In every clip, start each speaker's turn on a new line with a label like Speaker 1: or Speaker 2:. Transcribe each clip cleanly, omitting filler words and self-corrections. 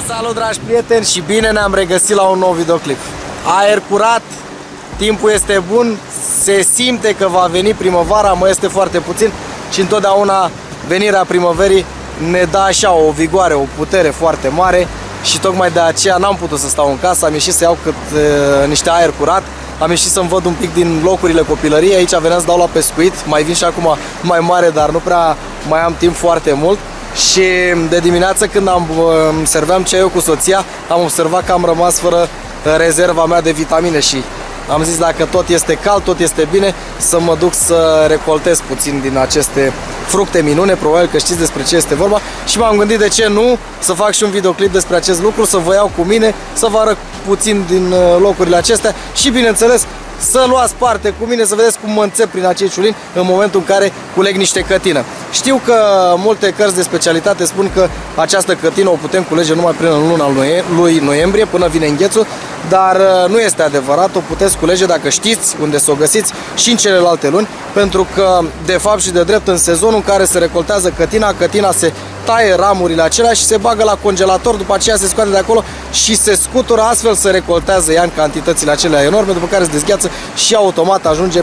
Speaker 1: Salut, dragi prieteni, și bine ne-am regăsit la un nou videoclip. Aer curat, timpul este bun, se simte că va veni primăvara, mai este foarte puțin și întotdeauna venirea primăverii ne dă așa o vigoare, o putere foarte mare și tocmai de aceea n-am putut să stau în casă, am ieșit să iau niște aer curat, am ieșit să-mi văd un pic din locurile copilăriei, aici veneam să dau la pescuit, mai vin și acum mai mare, dar nu prea mai am timp foarte mult. Și de dimineață când serveam ceaiul cu soția, am observat că am rămas fără rezerva mea de vitamine și am zis, dacă tot este cald, tot este bine, să mă duc să recoltez puțin din aceste fructe minune. Probabil că știți despre ce este vorba și m-am gândit, de ce nu să fac și un videoclip despre acest lucru, să vă iau cu mine, să vă arăt puțin din locurile acestea și, bineînțeles, să luați parte cu mine, să vedeți cum mă înțep prin acei ciulini în momentul în care culeg niște cătină. Știu că multe cărți de specialitate spun că această cătină o putem culege numai până în luna lui noiembrie, până vine înghețul, dar nu este adevărat, o puteți culege dacă știți unde să o găsiți și în celelalte luni, pentru că, de fapt și de drept, în sezonul în care se recoltează cătina se taie ramurile acelea și se bagă la congelator, după aceea se scoate de acolo și se scutură, astfel se recoltează ea în cantitățile acelea enorme, după care se dezgheață și automat ajunge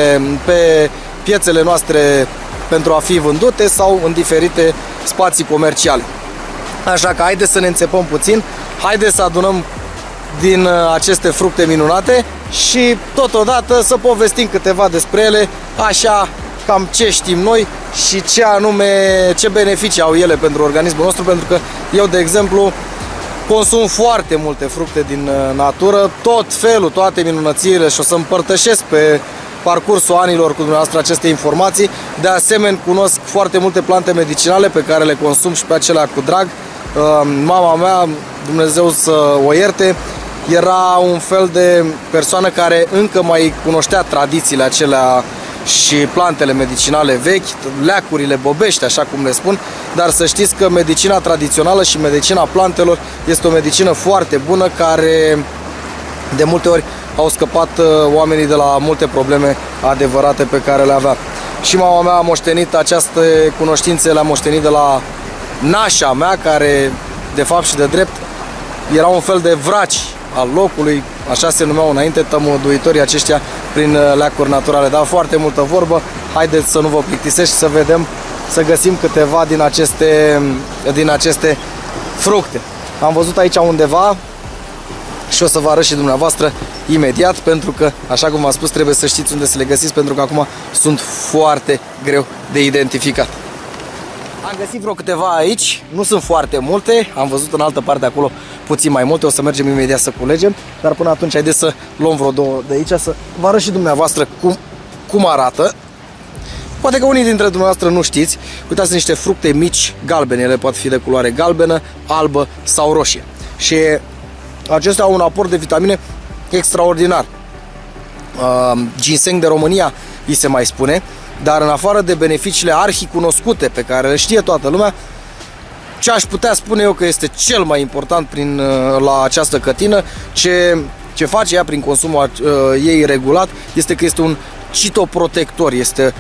Speaker 1: pe piețele noastre pentru a fi vândute sau în diferite spații comerciale. Așa că haideți să ne înțepăm puțin, haideți să adunăm din aceste fructe minunate și totodată să povestim câteva despre ele, așa cam ce știm noi și ce beneficii au ele pentru organismul nostru, pentru că eu, de exemplu, consum foarte multe fructe din natură, tot felul, toate minunățiile, și o să împărtășesc pe parcursul anilor cu dumneavoastră aceste informații. De asemenea, cunosc foarte multe plante medicinale pe care le consum și pe acelea cu drag. Mama mea, Dumnezeu să o ierte, era un fel de persoană care încă mai cunoștea tradițiile acelea și plantele medicinale vechi, leacurile bobești, așa cum le spun, dar să știți că medicina tradițională și medicina plantelor este o medicină foarte bună, care de multe ori au scăpat oamenii de la multe probleme adevărate pe care le avea. Și mama mea a moștenit aceste cunoștințe, le-a moștenit de la nașa mea, care de fapt și de drept era un fel de vraci al locului, așa se numeau înainte, tămăduitorii aceștia prin leacuri naturale. Dar foarte multă vorbă, haideți să nu vă plictisesc și să vedem, să găsim câteva din aceste fructe. Am văzut aici undeva și o să vă arăt și dumneavoastră imediat, pentru că, așa cum v-am spus, trebuie să știți unde să le găsiți, pentru că acum sunt foarte greu de identificat. Am găsit vreo câteva aici, nu sunt foarte multe, am văzut în altă parte acolo puțin mai multe, o să mergem imediat să culegem, dar până atunci haideți să luăm vreo două de aici, să vă arăt și dumneavoastră cum arată. Poate că unii dintre dumneavoastră nu știți, uitați, niște fructe mici galbene, ele pot fi de culoare galbenă, albă sau roșie. Și acestea au un aport de vitamine extraordinar. Ginseng de România îi se mai spune, dar în afară de beneficiile arhicunoscute pe care le știe toată lumea, ce aș putea spune eu că este cel mai important la această cătină, ce face ea prin consumul ei regulat, este că este un citoprotector, este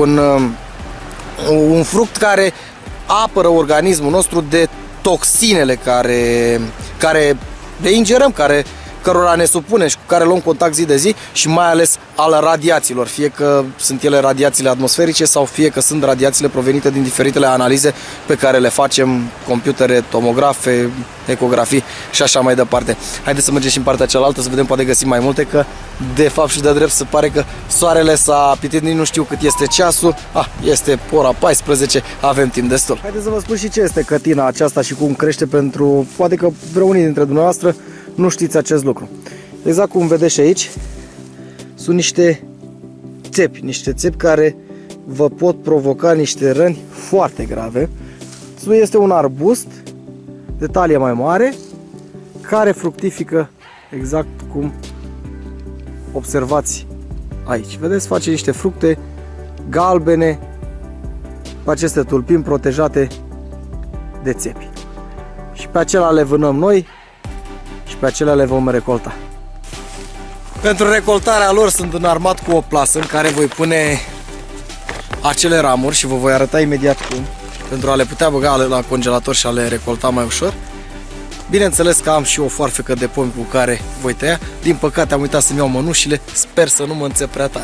Speaker 1: un fruct care apără organismul nostru de toxinele care le ingerăm, cărora ne supunem și cu care luăm contact zi de zi, și mai ales al radiațiilor, fie că sunt ele radiațiile atmosferice sau fie că sunt radiațiile provenite din diferitele analize pe care le facem, computere, tomografe, ecografii și așa mai departe. Haideți să mergem și în partea cealaltă să vedem, poate găsim mai multe, că de fapt și de drept se pare că soarele s-a apitit, nici nu știu cât este ceasul. Este ora 14, avem timp destul. Haideți să vă spun și ce este cătina aceasta și cum crește, pentru poate că vreunii dintre dumneavoastră nu știți acest lucru. Exact cum vedeți și aici, sunt niște țepi care vă pot provoca niște răni foarte grave. Este un arbust de talie mai mare care fructifică exact cum observați aici. Vedeți, face niște fructe galbene cu aceste tulpini protejate de țepi. Și pe acelea le vânăm noi și pe acelea le vom recolta. Pentru recoltarea lor sunt înarmat cu o plasă în care voi pune acele ramuri și vă voi arăta imediat cum, pentru a le putea băga la congelator și a le recolta mai ușor. Bineînțeles că am și o foarfecă de pomi cu care voi tăia. Din păcate am uitat să-mi iau mănușile, sper să nu mă înțep prea tare.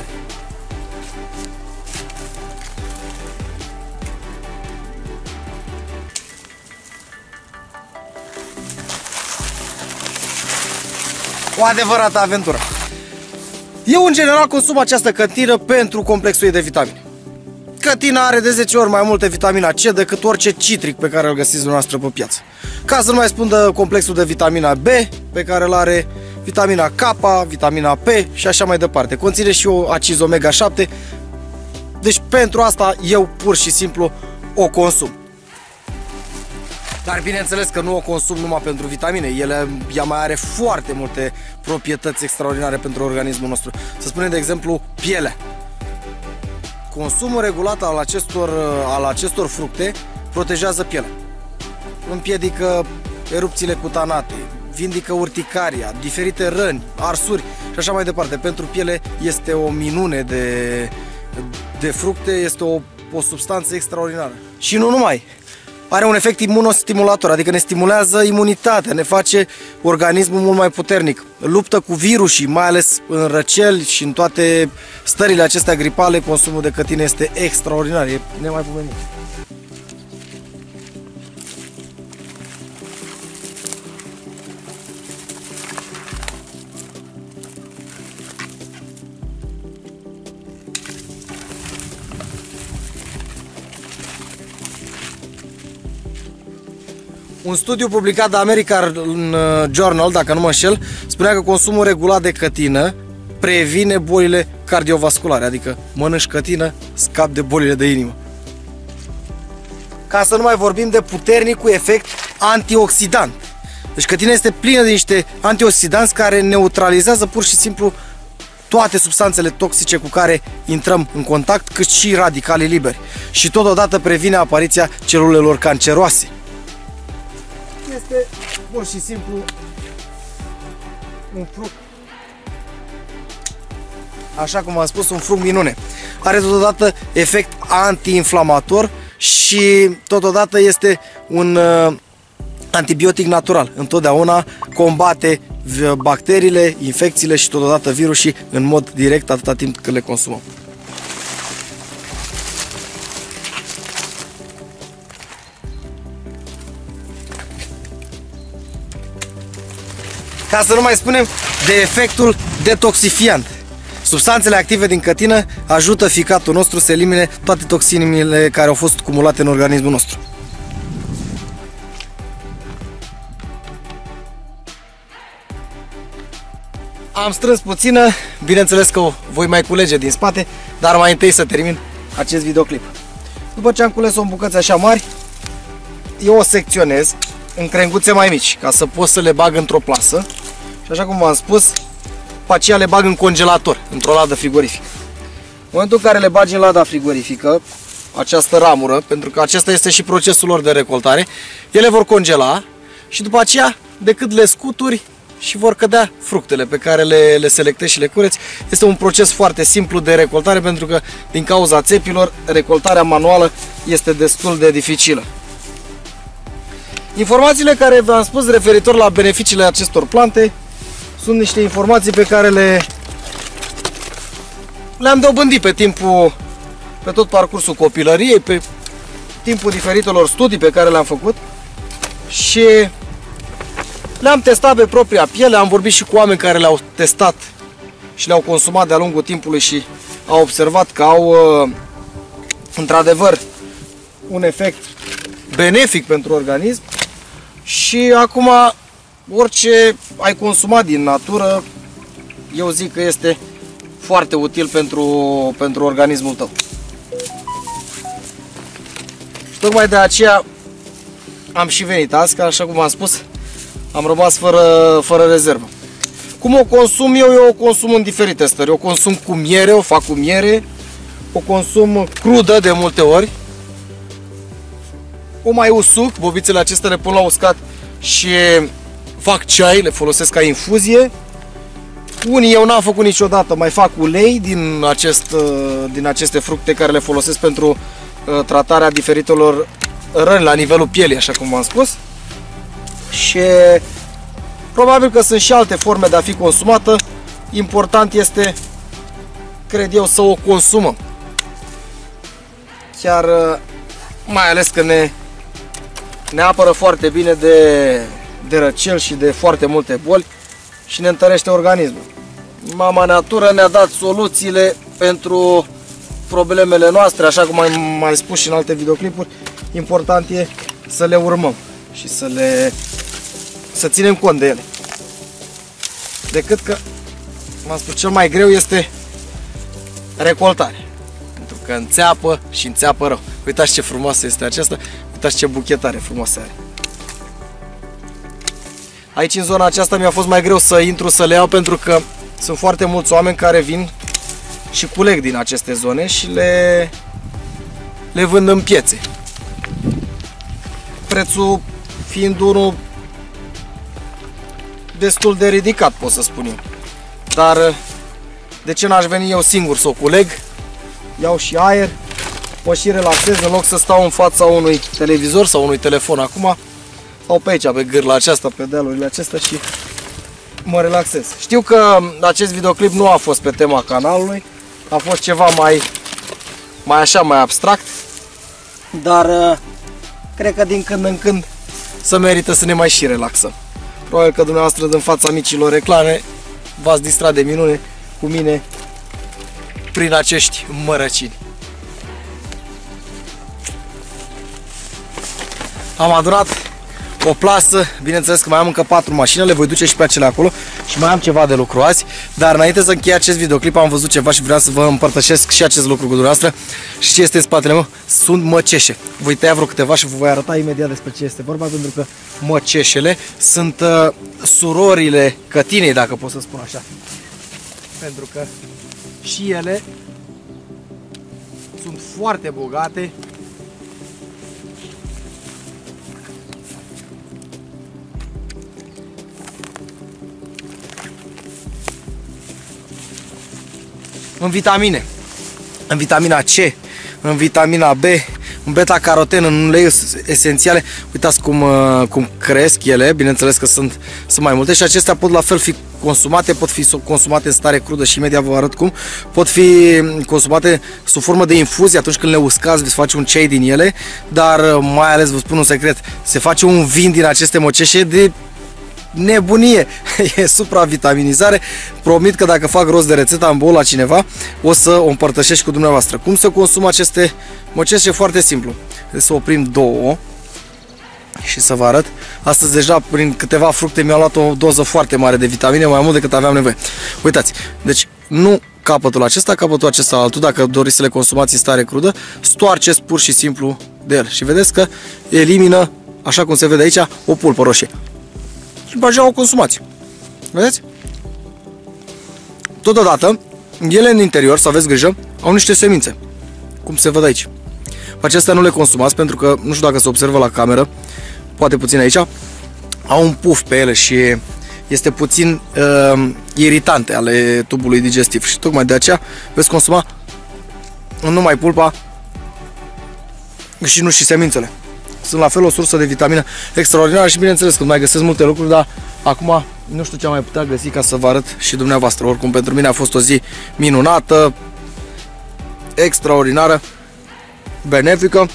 Speaker 1: O adevărată aventură. Eu în general consum această cătină pentru complexul ei de vitamine. Cătina are de 10 ori mai multe vitamina C decât orice citric pe care îl găsiți dumneavoastră pe piață. Ca să nu mai spun de complexul de vitamina B pe care îl are, vitamina K, vitamina P și așa mai departe. Conține și o acizi omega-7. Deci pentru asta eu pur și simplu o consum. Dar bineînțeles că nu o consum numai pentru vitamine, ea mai are foarte multe proprietăți extraordinare pentru organismul nostru. Să spunem de exemplu pielea. Consumul regulat al acestor fructe protejează pielea. Împiedică erupțiile cutanate, vindică urticaria, diferite răni, arsuri și așa mai departe. Pentru piele este o minune de fructe, este o substanță extraordinară. Și nu numai. Are un efect imunostimulator, adică ne stimulează imunitatea, ne face organismul mult mai puternic. Luptă cu virusii, mai ales în răceli și în toate stările acestea gripale, consumul de cătine este extraordinar, e nemaipomenit. Un studiu publicat de American Journal, dacă nu mă înșel, spunea că consumul regulat de cătină previne bolile cardiovasculare, adică mănânci cătină, scapi de bolile de inimă. Ca să nu mai vorbim de puternicul efect antioxidant. Deci cătina este plină de niște antioxidanți care neutralizează pur și simplu toate substanțele toxice cu care intrăm în contact, cât și radicalii liberi. Și totodată previne apariția celulelor canceroase. Este pur și simplu un fruct, așa cum am spus, un fruct minune. Are totodată efect antiinflamator și totodată este un antibiotic natural. Întotdeauna combate bacteriile, infecțiile și totodată virusii în mod direct atâta timp cât le consumăm. Ca să nu mai spunem de efectul detoxifiant. Substanțele active din cătină ajută ficatul nostru să elimine toate toxinele care au fost cumulate în organismul nostru. Am strâns puțină, bineînțeles că o voi mai culege din spate, dar mai întâi să termin acest videoclip. După ce am cules-o în bucăți așa mari, eu o secționez în crenguțe mai mici, ca să pot să le bag într-o plasă. Și așa cum v-am spus, după aceea le bag în congelator, într-o ladă frigorifică. În momentul în care le bagi în lada frigorifică, această ramură, pentru că acesta este și procesul lor de recoltare, ele vor congela și după aceea, decât le scuturi și vor cădea fructele pe care le selectezi și le cureți. Este un proces foarte simplu de recoltare, pentru că din cauza țepilor, recoltarea manuală este destul de dificilă. Informațiile care v-am spus referitor la beneficiile acestor plante sunt niște informații pe care le-am dobândit pe tot parcursul copilăriei, pe timpul diferitelor studii pe care le-am făcut și le-am testat pe propria piele. Am vorbit și cu oameni care le-au testat și le-au consumat de-a lungul timpului și au observat că au într-adevăr un efect benefic pentru organism. Și acum, orice ai consumat din natură, eu zic că este foarte util pentru organismul tău. Și tocmai de aceea am și venit azi, că așa cum am spus, am rămas fără rezervă. Cum o consum eu? Eu o consum în diferite stări. O consum cu miere, o fac cu miere, o consum crudă de multe ori. O mai usuc, bobițele acestea le pun la uscat și fac ceai, le folosesc ca infuzie. Unii eu n-am făcut niciodată, mai fac ulei din aceste fructe care le folosesc pentru tratarea diferitelor răni la nivelul pielii, așa cum v-am spus. Și probabil că sunt și alte forme de a fi consumată. Important este, cred eu, să o consumăm. Chiar mai ales că ne apără foarte bine de răceli și de foarte multe boli și ne întărește organismul. Mama Natură ne-a dat soluțiile pentru problemele noastre, așa cum am mai spus și în alte videoclipuri. Important e să le urmăm și să ținem cont de ele. Decât că, m-am spus, cel mai greu este recoltarea. Pentru că înțeapă și înțeapă rău. Uitați ce frumoasă este aceasta, uitați ce buchetare frumoasă are. Aici, în zona aceasta, mi-a fost mai greu să intru să le iau, pentru că sunt foarte mulți oameni care vin și culeg din aceste zone și le vând în piețe. Prețul fiind unul destul de ridicat, pot să spun eu. Dar de ce n-aș veni eu singur să o culeg? Iau și aer, mă și relaxez, în loc să stau în fața unui televizor sau unui telefon acum. Stau pe aici, pe gârla aceasta, pe dealurile acestea și mă relaxez. Știu că acest videoclip nu a fost pe tema canalului, a fost ceva mai abstract, dar cred că din când în când să merită să ne mai și relaxăm. Probabil că dumneavoastră, din fața micilor reclame, v-ați distrat de minune cu mine prin acești mărăcini. Am adunat o plasă, bineînțeles că mai am încă 4 mașini, le voi duce și pe acele acolo și mai am ceva de lucru azi, dar înainte să închei acest videoclip am văzut ceva și vreau să vă împărtășesc și acest lucru cu dumneavoastră. Și ce este în spatele meu? Sunt măceșe. Voi tăia vreo câteva și vă voi arăta imediat despre ce este vorba, pentru că măceșele sunt surorile cătinei, dacă pot să spun așa. Pentru că și ele sunt foarte bogate în vitamine, în vitamina C, în vitamina B, în beta-caroten, în ulei esențiale. Uitați cum cresc ele, bineînțeles că sunt mai multe și acestea pot la fel fi consumate, pot fi consumate în stare crudă și imediat vă arăt cum. Pot fi consumate sub formă de infuzie atunci când le uscați, veți face un ceai din ele, dar mai ales vă spun un secret, se face un vin din aceste măceșe de nebunie, e supravitaminizare. Promit că dacă fac rost de rețeta în bol la cineva, o să o împărtășesc cu dumneavoastră. Cum să consum aceste măceșe? Foarte simplu. Să oprim două și să vă arăt. Astăzi deja prin câteva fructe mi-am luat o doză foarte mare de vitamine, mai mult decât aveam nevoie. Uitați, deci nu capătul acesta, capătul acesta altul, dacă doriți să le consumați în stare crudă, stoarceți pur și simplu de el și vedeți că elimină, așa cum se vede aici, o pulpă roșie. Și după aceea o consumați. Vedeți? Totodată, ele în interior, să aveți grijă, au niște semințe, cum se văd aici. Acestea nu le consumați pentru că, nu știu dacă se observă la cameră, poate puțin aici, au un puf pe ele și este puțin iritante ale tubului digestiv și tocmai de aceea veți consuma numai pulpa și nu și semințele. Sunt la fel o sursă de vitamină extraordinară și bineînțeles că mai găsesc multe lucruri, dar acum nu știu ce am mai putea găsi ca să vă arăt și dumneavoastră. Oricum, pentru mine a fost o zi minunată, extraordinară, benefică.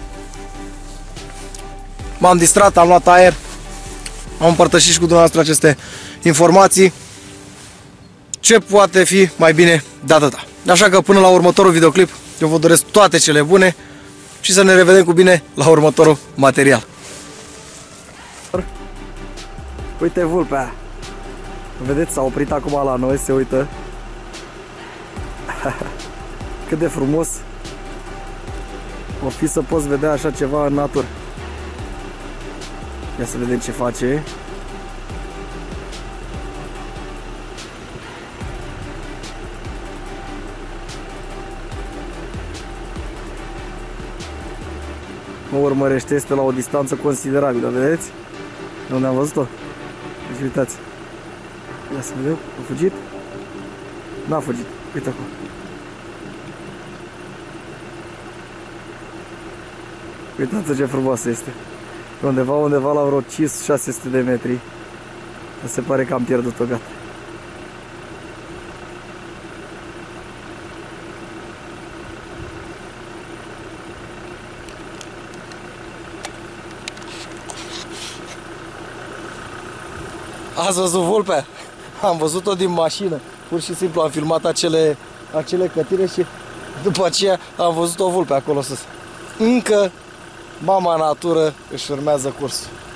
Speaker 1: M-am distrat, am luat aer, am împărtășit și cu dumneavoastră aceste informații. Ce poate fi mai bine de atâta? Așa că până la următorul videoclip, eu vă doresc toate cele bune și să ne revedem cu bine la următorul material. Uite vulpea. Vedeți, s-a oprit acum la noi, se uită. Cât de frumos o fi să poți vedea așa ceva în natură. Ia să vedem ce face. Mă urmărește, este la o distanță considerabilă, vedeți? De unde am văzut-o? Deci uitați. Ia să vedem, a fugit? N-a fugit, uite acolo. Uitați ce frumoasă este. Pe undeva la vreo 500-600 de metri. Se pare că am pierdut-o, gata. Ați văzut vulpea? Am văzut-o din mașină. Pur și simplu am filmat acele cătire și după aceea am văzut o vulpe acolo sus. Încă mama natură își urmează cursul.